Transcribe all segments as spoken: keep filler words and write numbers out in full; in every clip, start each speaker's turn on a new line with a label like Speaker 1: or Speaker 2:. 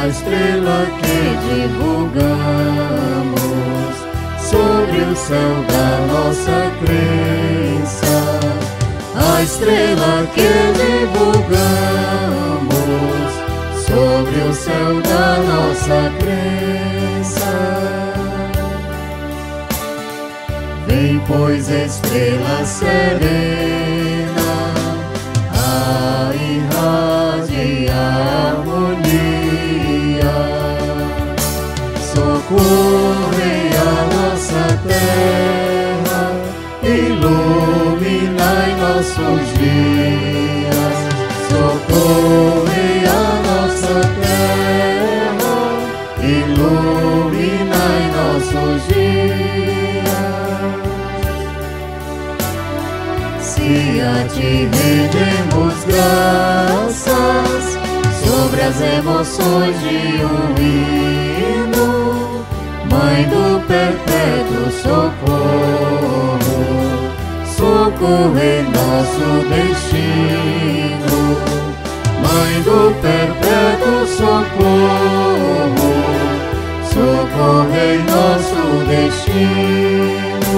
Speaker 1: a estrela que divulgamos sobre o céu da nossa crença, a estrela que divulgamos sobre o céu da nossa crença. Vem, pois, estrela serena, a irradiar harmonia, socorrei a nossa terra, iluminai nossos dias. Socorrei a nossa terra, iluminai nossos dias. Se a ti rendemos graças sobre as emoções de um hino, Mãe do perpétuo socorro, socorrei nosso destino. Mãe do perpétuo socorro, socorrei nosso destino.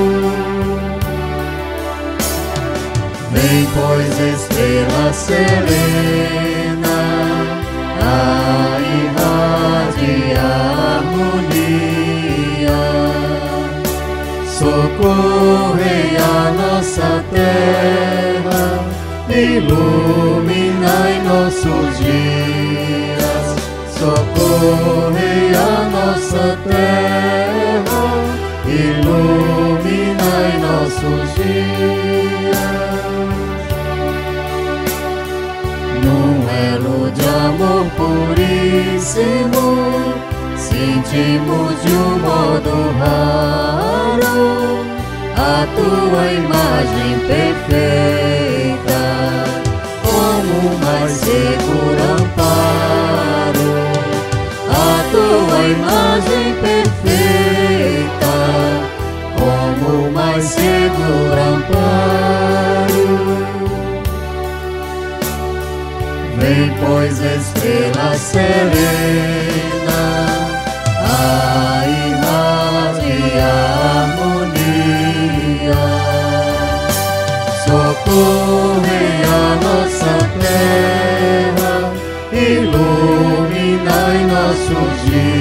Speaker 1: Vem, pois, estrela serena, a irradiar harmonia, socorrei a nossa terra, iluminai nossos dias. Socorrei a nossa terra, iluminai nossos dias. Num elo de amor puríssimo, sentimos de um modo raro a tua imagem perfeita, como o mais seguro amparo. A tua imagem perfeita, como o mais seguro amparo. Vem, pois, estrela serena, a irradiar harmonia, socorrei a nossa terra, iluminai nossos dias.